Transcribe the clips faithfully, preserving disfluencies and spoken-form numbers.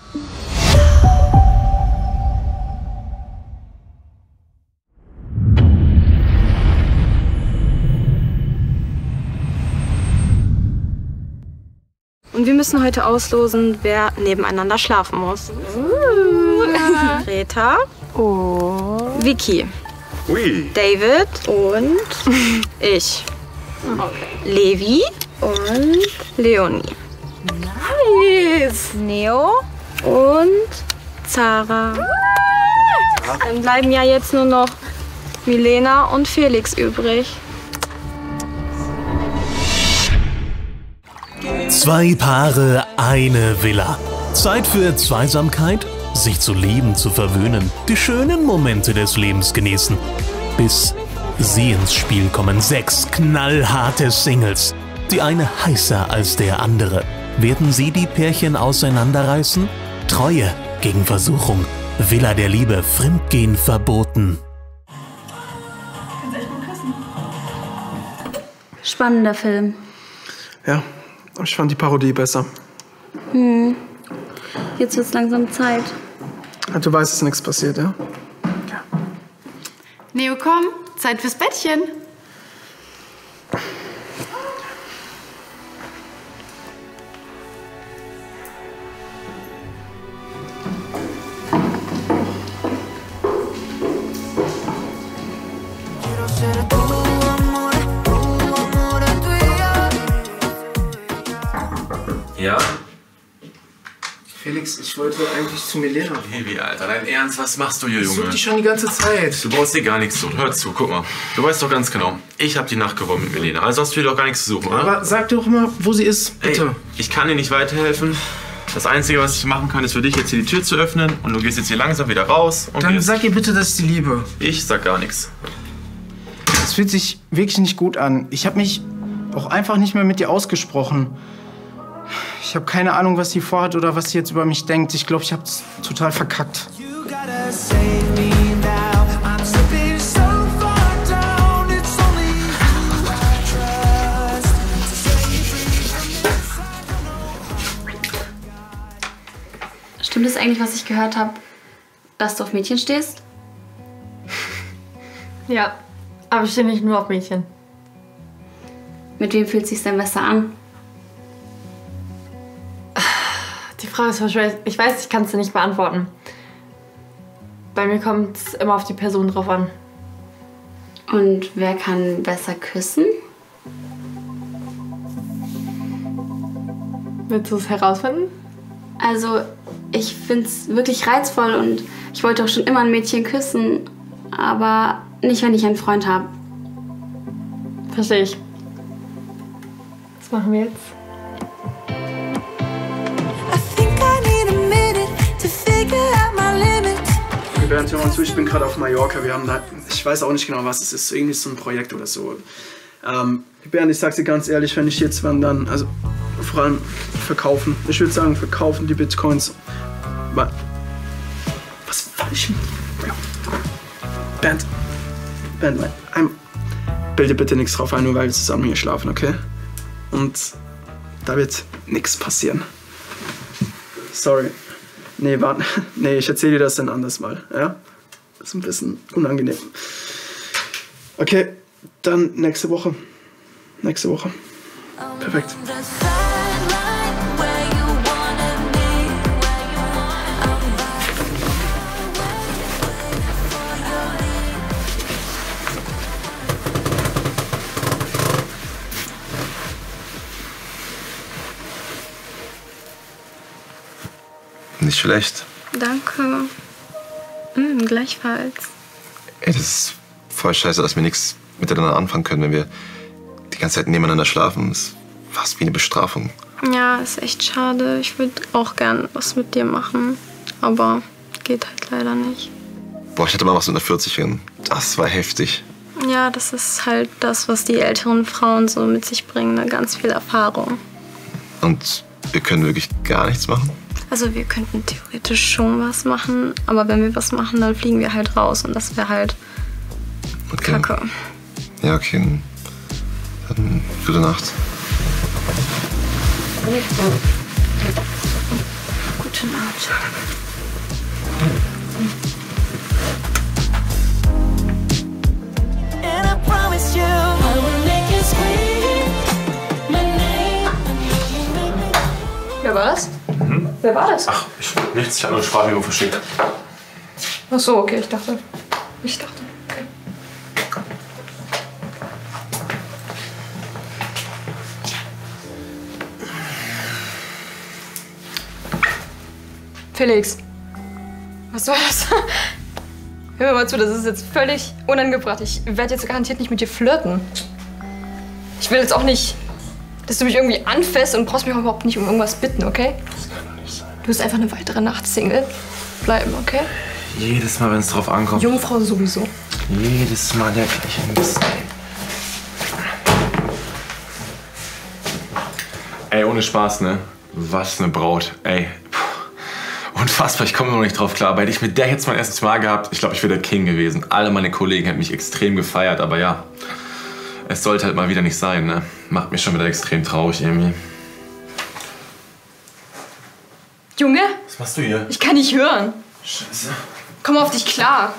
Und wir müssen heute auslosen, wer nebeneinander schlafen muss. Uh. Greta. Oh. Vicky. Ui. David und ich. Okay. Levi und Leonie. Nice. Neo und Zara. Dann bleiben ja jetzt nur noch Milena und Felix übrig. Zwei Paare, eine Villa. Zeit für Zweisamkeit, sich zu lieben, zu verwöhnen, die schönen Momente des Lebens genießen. Bis sie ins Spiel kommen. Sechs knallharte Singles. Die eine heißer als der andere. Werden sie die Pärchen auseinanderreißen? Treue gegen Versuchung. Villa der Liebe, Fremdgehen verboten. Kannst echt gut küssen. Spannender Film. Ja. Ich fand die Parodie besser. Hm. Jetzt wird's langsam Zeit. Du weißt, dass nichts passiert, ja? Ja. Neo, komm. Zeit fürs Bettchen. Ja? Felix, ich wollte eigentlich zu Milena. Baby, Alter, dein Ernst? Was machst du hier, Junge? Ich such dich schon die ganze Zeit. Du brauchst dir gar nichts tun. Hör zu, guck mal. Du weißt doch ganz genau, ich habe die Nacht gewonnen mit Milena. Also hast du dir doch gar nichts zu suchen, oder? Aber sag doch mal, wo sie ist, bitte. Ey, ich kann dir nicht weiterhelfen. Das Einzige, was ich machen kann, ist für dich jetzt hier die Tür zu öffnen. Und du gehst jetzt hier langsam wieder raus. Und Dann gehst. sag ihr bitte, dass ich sie liebe. Ich sag gar nichts. Es fühlt sich wirklich nicht gut an. Ich habe mich auch einfach nicht mehr mit dir ausgesprochen. Ich habe keine Ahnung, was sie vorhat oder was sie jetzt über mich denkt. Ich glaube, ich habe es total verkackt. Stimmt es eigentlich, was ich gehört habe, dass du auf Mädchen stehst? Ja, aber ich stehe nicht nur auf Mädchen. Mit wem fühlt es sich denn besser an? Die Frage ist voll schwer. Ich weiß, ich kann es dir nicht beantworten. Bei mir kommt es immer auf die Person drauf an. Und wer kann besser küssen? Willst du es herausfinden? Also, ich finde es wirklich reizvoll und ich wollte auch schon immer ein Mädchen küssen. Aber nicht, wenn ich einen Freund habe. Verstehe ich. Was machen wir jetzt? Bernd, hör mal zu, ich bin gerade auf Mallorca. Wir haben da, ich weiß auch nicht genau, was es ist. Irgendwie so ein Projekt oder so. Ähm, Bernd, ich sag's dir ganz ehrlich, wenn ich jetzt wandern, also vor allem verkaufen. Ich würde sagen, verkaufen die Bitcoins. Was ist falsch? Ja. Bernd, Bernd, ein, bilde bitte nichts drauf ein, nur weil wir zusammen hier schlafen, okay? Und da wird nichts passieren. Sorry. Nee, warte. Nee, ich erzähle dir das dann anders mal, ja? Das ist ein bisschen unangenehm. Okay, dann nächste Woche. Nächste Woche. Perfekt. Nicht schlecht. Danke. Mm, gleichfalls. Ey, das ist voll scheiße, dass wir nichts miteinander anfangen können, wenn wir die ganze Zeit nebeneinander schlafen. Das ist fast wie eine Bestrafung. Ja, ist echt schade. Ich würde auch gern was mit dir machen. Aber geht halt leider nicht. Boah, ich hatte mal was mit einer vierzigerin. Das war heftig. Ja, das ist halt das, was die älteren Frauen so mit sich bringen. Ne? Ganz viel Erfahrung. Und wir können wirklich gar nichts machen? Also wir könnten theoretisch schon was machen, aber wenn wir was machen, dann fliegen wir halt raus und das wäre halt okay. Kacke. Ja, okay. Dann gute Nacht. Gut. Gute Nacht. Wer war das? Mhm. Wer war das? Ach, ich, nichts. Ich habe nur eine Sprachmemo verschickt. Ach so, okay, ich dachte. Ich dachte, okay. Felix. Was soll das? Hör mir mal zu, das ist jetzt völlig unangebracht. Ich werde jetzt garantiert nicht mit dir flirten. Ich will jetzt auch nicht, dass du mich irgendwie anfasst und brauchst mich auch überhaupt nicht um irgendwas bitten, okay? Das kann doch nicht sein. Du wirst einfach eine weitere Nacht Single bleiben, okay? Jedes Mal, wenn es drauf ankommt. Jungfrau sowieso. Jedes Mal der gleiche Mist, ey. Ey, ohne Spaß, ne? Was eine Braut. Ey, puh. Unfassbar, ich komme noch nicht drauf klar. Hätte ich mit der jetzt mein erstes Mal gehabt, ich glaube, ich wäre der King gewesen. Alle meine Kollegen hätten mich extrem gefeiert, aber ja. Es sollte halt mal wieder nicht sein, ne? Macht mich schon wieder extrem traurig, irgendwie. Junge? Was machst du hier? Ich kann nicht hören. Scheiße. Komm auf dich klar.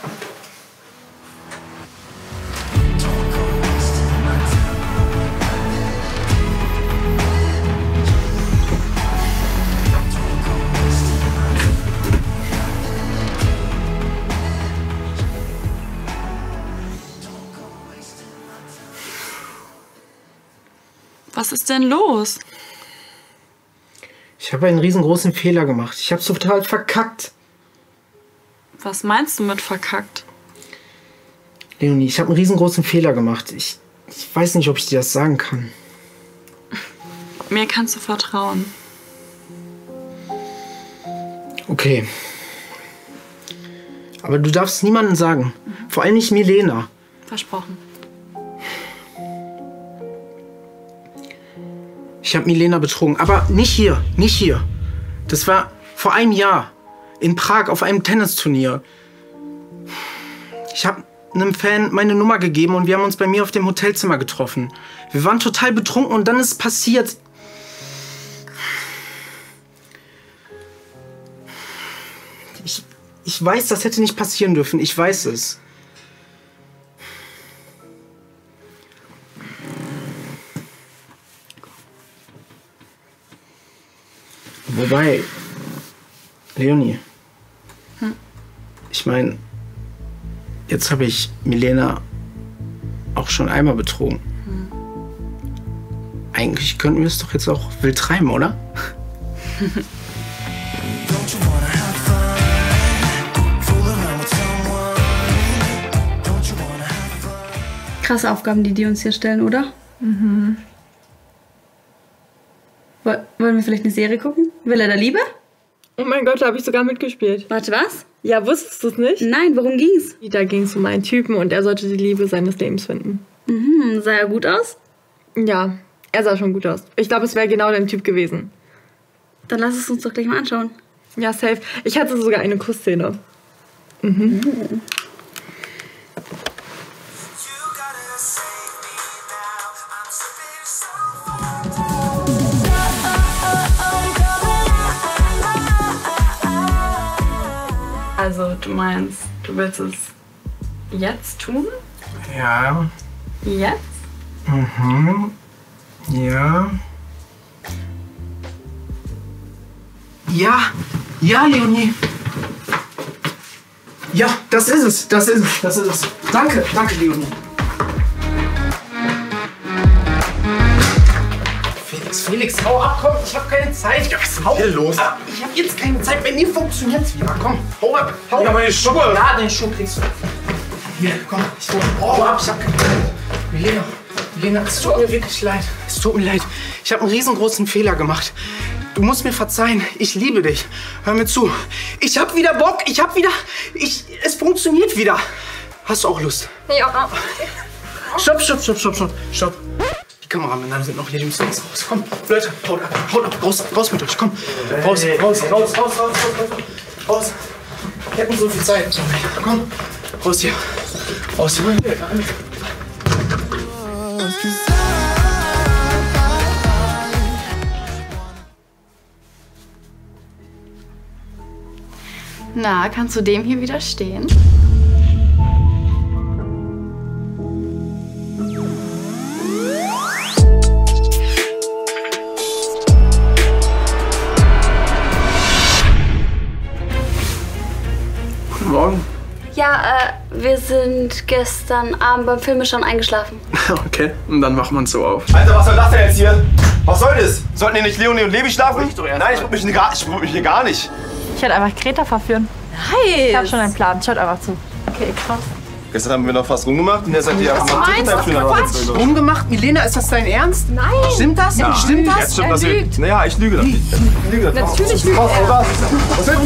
Was ist denn los? Ich habe einen riesengroßen Fehler gemacht. Ich habe total verkackt. Was meinst du mit verkackt? Leonie, ich habe einen riesengroßen Fehler gemacht. Ich, ich weiß nicht, ob ich dir das sagen kann. Mir kannst du vertrauen. Okay. Aber du darfst niemandem sagen. Mhm. Vor allem nicht Milena. Versprochen. Ich habe Milena betrogen. Aber nicht hier. Nicht hier. Das war vor einem Jahr. In Prag auf einem Tennisturnier. Ich habe einem Fan meine Nummer gegeben und wir haben uns bei mir auf dem Hotelzimmer getroffen. Wir waren total betrunken und dann ist es passiert. Ich, ich weiß, das hätte nicht passieren dürfen. Ich weiß es. Wobei, Leonie, hm? Ich meine, jetzt habe ich Milena auch schon einmal betrogen. Hm. Eigentlich könnten wir es doch jetzt auch wild treiben, oder? Krasse Aufgaben, die die uns hier stellen, oder? Mhm. Wollen wir vielleicht eine Serie gucken? Villa der Liebe? Oh mein Gott, da habe ich sogar mitgespielt. Warte, was? Ja, wusstest du es nicht? Nein, worum ging's? Da ging es um einen Typen und er sollte die Liebe seines Lebens finden. Mhm, sah er gut aus? Ja, er sah schon gut aus. Ich glaube, es wäre genau dein Typ gewesen. Dann lass es uns doch gleich mal anschauen. Ja, safe. Ich hatte sogar eine Kussszene. Mhm. Mhm. Also, du meinst, du willst es jetzt tun? Ja. Jetzt? Mhm. Ja. Ja. Ja, Leonie. Ja, das ist es. Das ist es. Das ist es. Danke. Danke, Leonie. Felix, Felix, hau ab, komm. Ich hab keine Zeit. Ja, was ist denn hier los? Ab. Ich hab jetzt keine Zeit. Bei mir funktioniert's wieder. Komm, hau ab. Hau Ja, ab. meine Schuhe. Ja, den Schuh kriegst du. Hier, komm. Ich hau ab. Ich hab keine Zeit. Milena, Milena, es tut mir wirklich leid. Es tut mir leid. Ich habe einen riesengroßen Fehler gemacht. Du musst mir verzeihen. Ich liebe dich. Hör mir zu. Ich hab wieder Bock. Ich hab wieder... Ich... Es funktioniert wieder. Hast du auch Lust? Ja. Stopp, stopp, stopp, stopp, stopp. Stopp. Die Kameramänner sind noch hier. Die müssen jetzt raus. Komm, Leute, haut ab. Haut ab. Raus, raus mit euch. Komm. Raus, raus, raus, raus, raus, raus, raus. Raus. Wir hatten so viel Zeit. Komm. Raus hier. Raus hier. Na, kannst du dem hier widerstehen? Guten Morgen. Ja, äh, wir sind gestern Abend beim Filme schon eingeschlafen. Okay, und dann macht man es so auf. Alter, was soll das denn jetzt hier? Was soll das? Sollten hier nicht Leonie und Levi schlafen? Ich Nein, ich brauch mich, gar, ich brauch mich hier gar nicht. Ich werde einfach Greta verführen. Nice. Ich habe schon einen Plan. Schaut einfach zu. Okay, krass. Gestern haben wir noch fast rumgemacht und jetzt seid ihr ja Quatsch! Rumgemacht? Milena, ist das dein Ernst? Nein! Stimmt das? Ja. Stimmt das? Jetzt stimmt das. Naja, ich lüge das nicht. Ich lüge das. Natürlich lügt was, er. Was, was sind